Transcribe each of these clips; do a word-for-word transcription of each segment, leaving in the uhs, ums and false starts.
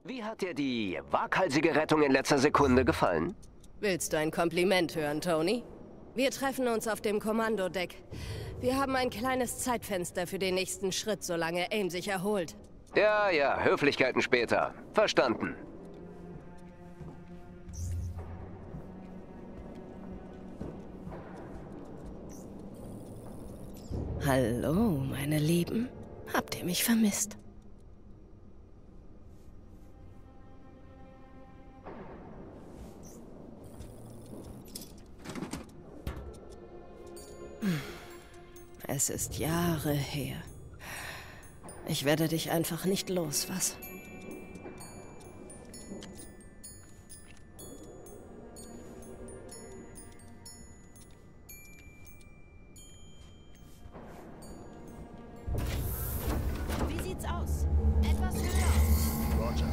Wie hat dir die waghalsige Rettung in letzter Sekunde gefallen? Willst du ein Kompliment hören, Tony? Wir treffen uns auf dem Kommandodeck. Wir haben ein kleines Zeitfenster für den nächsten Schritt, solange AIM sich erholt. Ja, ja, Höflichkeiten später. Verstanden. Hallo, meine Lieben. Habt ihr mich vermisst? Es ist Jahre her. Ich werde dich einfach nicht los, was? Wie sieht's aus? Etwas höher. Roger.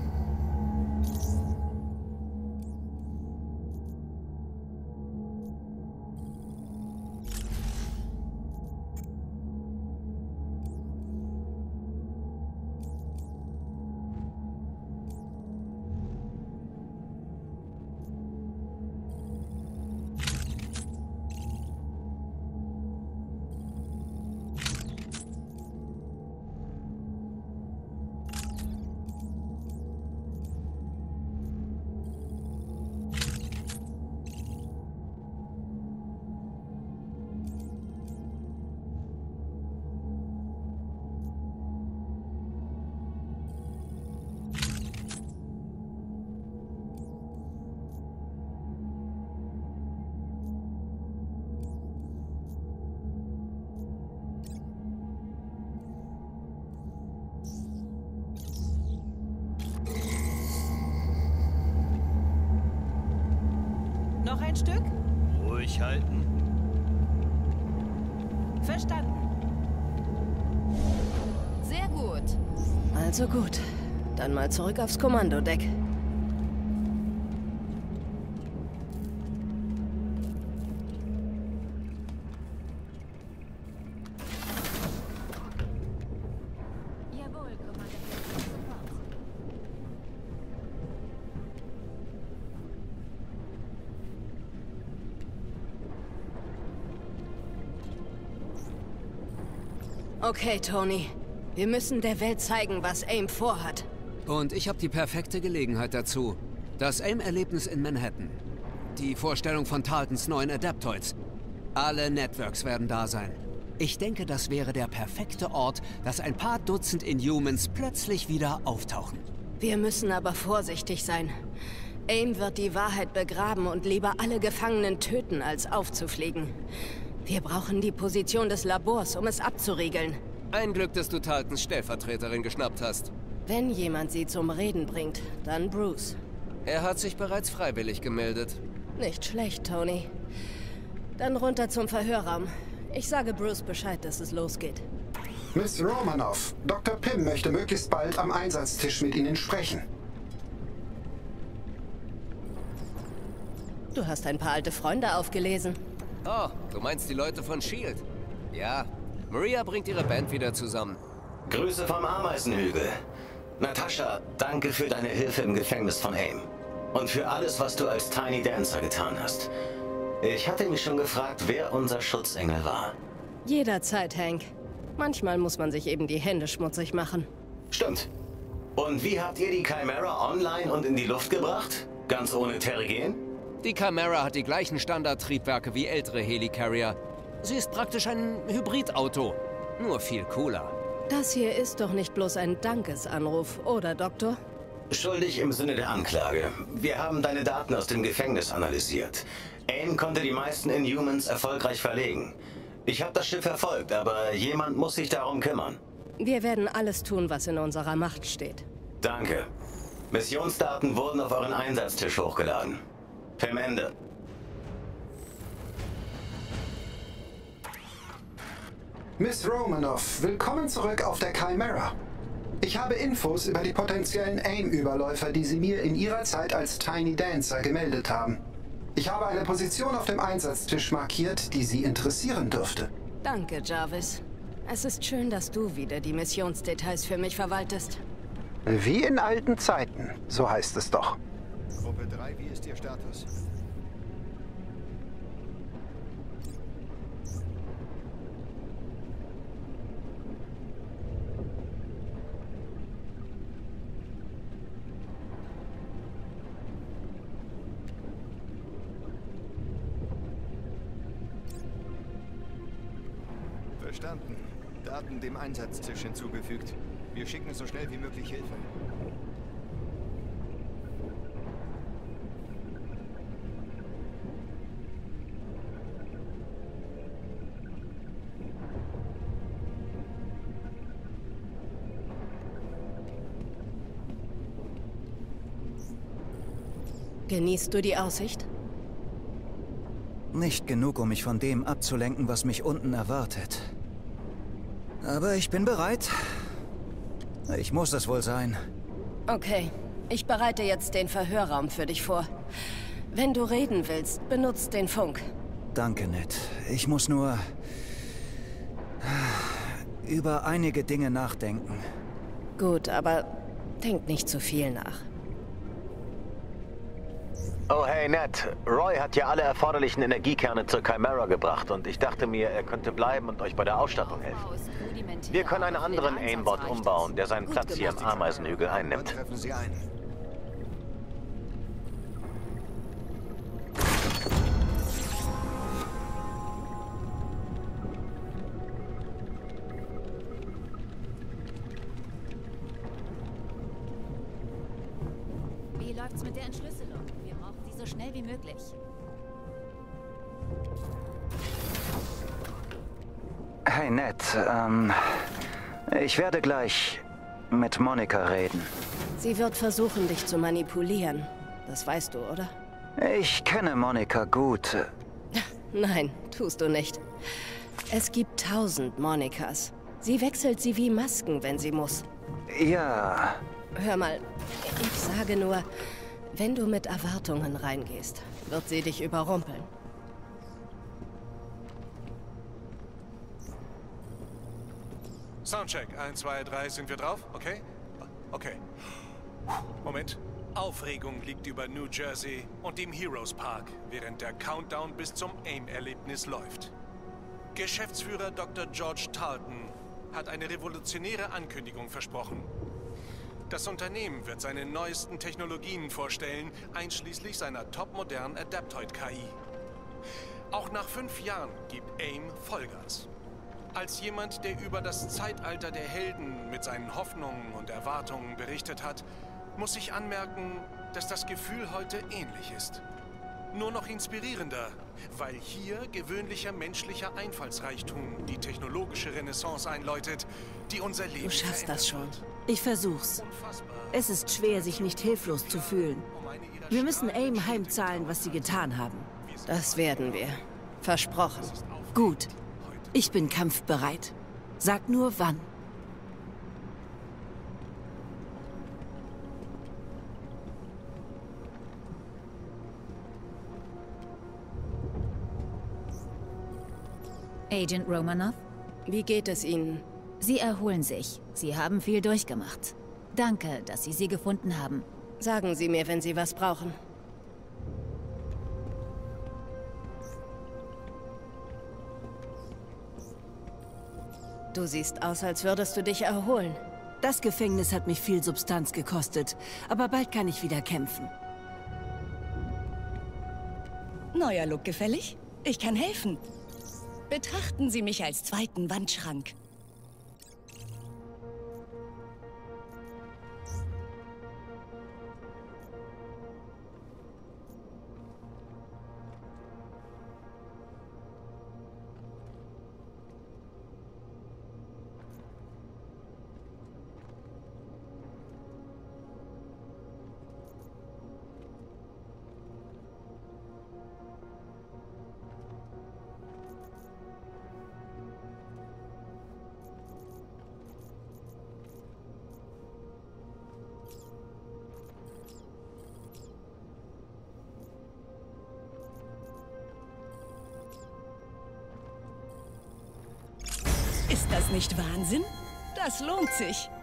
Noch ein Stück? Ruhig halten. Verstanden. Sehr gut. Also gut. Dann mal zurück aufs Kommandodeck. Jawohl, Kommandant. Okay, Tony. Wir müssen der Welt zeigen, was AIM vorhat. Und ich habe die perfekte Gelegenheit dazu. Das AIM-Erlebnis in Manhattan. Die Vorstellung von Tarletons neuen Adaptoids. Alle Networks werden da sein. Ich denke, das wäre der perfekte Ort, dass ein paar Dutzend Inhumans plötzlich wieder auftauchen. Wir müssen aber vorsichtig sein. AIM wird die Wahrheit begraben und lieber alle Gefangenen töten, als aufzufliegen. Wir brauchen die Position des Labors, um es abzuriegeln. Ein Glück, dass du Taltons Stellvertreterin geschnappt hast. Wenn jemand sie zum Reden bringt, dann Bruce. Er hat sich bereits freiwillig gemeldet. Nicht schlecht, Tony. Dann runter zum Verhörraum. Ich sage Bruce Bescheid, dass es losgeht. Miss Romanoff, Doktor Pym möchte möglichst bald am Einsatztisch mit Ihnen sprechen. Du hast ein paar alte Freunde aufgelesen. Oh, du meinst die Leute von S H I E L D? Ja, Maria bringt ihre Band wieder zusammen. Grüße vom Ameisenhügel. Natascha, danke für deine Hilfe im Gefängnis von AIM. Und für alles, was du als Tiny Dancer getan hast. Ich hatte mich schon gefragt, wer unser Schutzengel war. Jederzeit, Hank. Manchmal muss man sich eben die Hände schmutzig machen. Stimmt. Und wie habt ihr die Chimera online und in die Luft gebracht? Ganz ohne Terrigen? Die Chimera hat die gleichen Standardtriebwerke wie ältere Helicarrier. Sie ist praktisch ein Hybridauto, nur viel cooler. Das hier ist doch nicht bloß ein Dankesanruf, oder, Doktor? Schuldig im Sinne der Anklage. Wir haben deine Daten aus dem Gefängnis analysiert. AIM konnte die meisten Inhumans erfolgreich verlegen. Ich habe das Schiff verfolgt, aber jemand muss sich darum kümmern. Wir werden alles tun, was in unserer Macht steht. Danke. Missionsdaten wurden auf euren Einsatztisch hochgeladen. Pym Ende. Miss Romanoff, willkommen zurück auf der Chimera. Ich habe Infos über die potenziellen AIM-Überläufer, die Sie mir in Ihrer Zeit als Tiny Dancer gemeldet haben. Ich habe eine Position auf dem Einsatztisch markiert, die Sie interessieren dürfte. Danke, Jarvis. Es ist schön, dass du wieder die Missionsdetails für mich verwaltest. Wie in alten Zeiten, so heißt es doch. Gruppe drei, wie ist Ihr Status? Verstanden. Daten dem Einsatztisch hinzugefügt. Wir schicken so schnell wie möglich Hilfe. Genießt du die Aussicht? Nicht genug, um mich von dem abzulenken, was mich unten erwartet. Aber ich bin bereit. Ich muss es wohl sein. Okay, ich bereite jetzt den Verhörraum für dich vor. Wenn du reden willst, benutzt den Funk. Danke, Ned. Ich muss nur über einige Dinge nachdenken. Gut, aber denk nicht zu viel nach. Oh hey Ned, Roy hat ja alle erforderlichen Energiekerne zur Chimera gebracht und ich dachte mir, er könnte bleiben und euch bei der Ausstattung helfen. Wir können einen anderen Aimbot umbauen, der seinen Platz hier im Ameisenhügel Wann einnimmt. treffen Sie ein? Wie läuft's mit der Entschlüsselung? Wir brauchen sie so schnell wie möglich. Hey, Ned, ähm... ich werde gleich mit Monica reden. Sie wird versuchen, dich zu manipulieren. Das weißt du, oder? Ich kenne Monica gut. Nein, tust du nicht. Es gibt tausend Monikas. Sie wechselt sie wie Masken, wenn sie muss. Ja, Hör mal, ich sage nur, wenn du mit Erwartungen reingehst, wird sie dich überrumpeln. Soundcheck. eins, zwei, drei, sind wir drauf? Okay? Okay. Moment. Aufregung liegt über New Jersey und dem Heroes Park, während der Countdown bis zum AIM-Erlebnis läuft. Geschäftsführer Doktor George Tarleton hat eine revolutionäre Ankündigung versprochen. Das Unternehmen wird seine neuesten Technologien vorstellen, einschließlich seiner topmodernen Adaptoid-K I. Auch nach fünf Jahren gibt AIM Vollgas. Als jemand, der über das Zeitalter der Helden mit seinen Hoffnungen und Erwartungen berichtet hat, muss ich anmerken, dass das Gefühl heute ähnlich ist. Nur noch inspirierender, weil hier gewöhnlicher menschlicher Einfallsreichtum die technologische Renaissance einläutet, die unser Leben Du schaffst das schon. Ich versuch's. Es ist schwer, sich nicht hilflos zu fühlen. Wir müssen AIM heimzahlen, was sie getan haben. Das werden wir. Versprochen. Gut. Ich bin kampfbereit. Sag nur wann. Agent Romanoff? Wie geht es Ihnen? Sie erholen sich. Sie haben viel durchgemacht. Danke, dass Sie sie gefunden haben. Sagen Sie mir, wenn Sie was brauchen. Du siehst aus, als würdest du dich erholen. Das Gefängnis hat mich viel Substanz gekostet, aber bald kann ich wieder kämpfen. Neuer Look gefällig? Ich kann helfen. Betrachten Sie mich als zweiten Wandschrank. Ist das nicht Wahnsinn? Das lohnt sich.